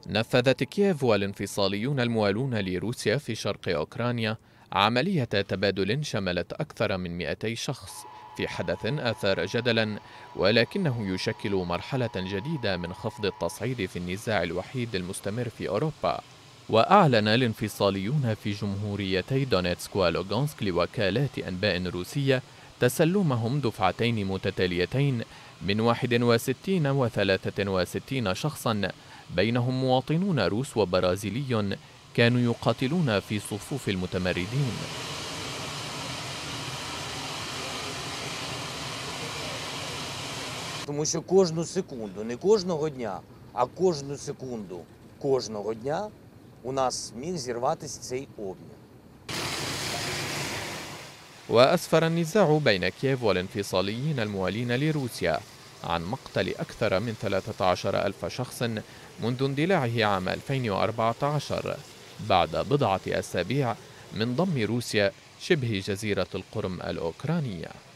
نفذت كييف والانفصاليون الموالون لروسيا في شرق أوكرانيا عملية تبادل شملت أكثر من 200 شخص في حدث أثار جدلا، ولكنه يشكل مرحلة جديدة من خفض التصعيد في النزاع الوحيد المستمر في أوروبا. وأعلن الانفصاليون في جمهوريتي دونيتسك ولوغانسك لوكالات أنباء روسية تسلمهم دفعتين متتاليتين من 61 و 63 شخصا، بينهم مواطنون روس وبرازيلي كانوا يقاتلون في صفوف المتمردين. Тому що кожну секунду, не кожного дня, а кожну секунду кожного дня у нас міг зірватися цей обмін. وأسفر النزاع بين كييف والانفصاليين الموالين لروسيا عن مقتل أكثر من 13 ألف شخص منذ اندلاعه عام 2014 بعد بضعة أسابيع من ضم روسيا شبه جزيرة القرم الأوكرانية.